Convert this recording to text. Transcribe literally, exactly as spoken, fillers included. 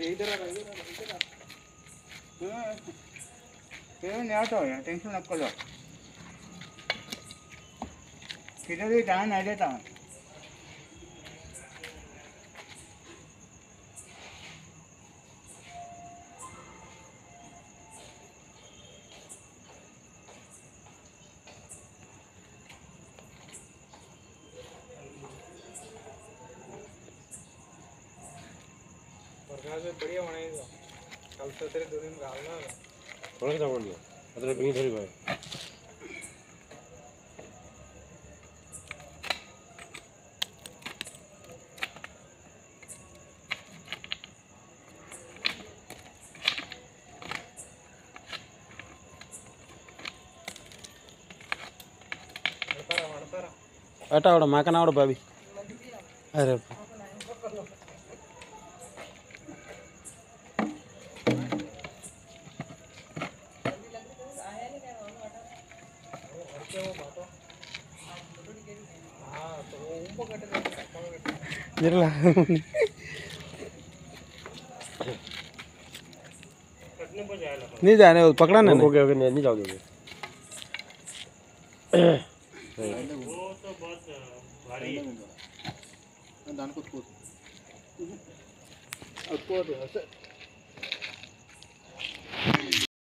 इधर आ इधर आ इधर आ हां ये नहीं आता है टेंशन मत करो किधर भी जान नहीं देता प्रकाश बढ़िया बनाएगा कल से तेरे दो दिन गालना थोड़ा सा बोल दो अदर भी थोड़ी भाई अटा आवड़ा माकन आवड़ा भाभी अरे नहीं जाने पकड़ा ना ओके ओके नहीं जाओगे वो तो बहुत भारी है दान को को को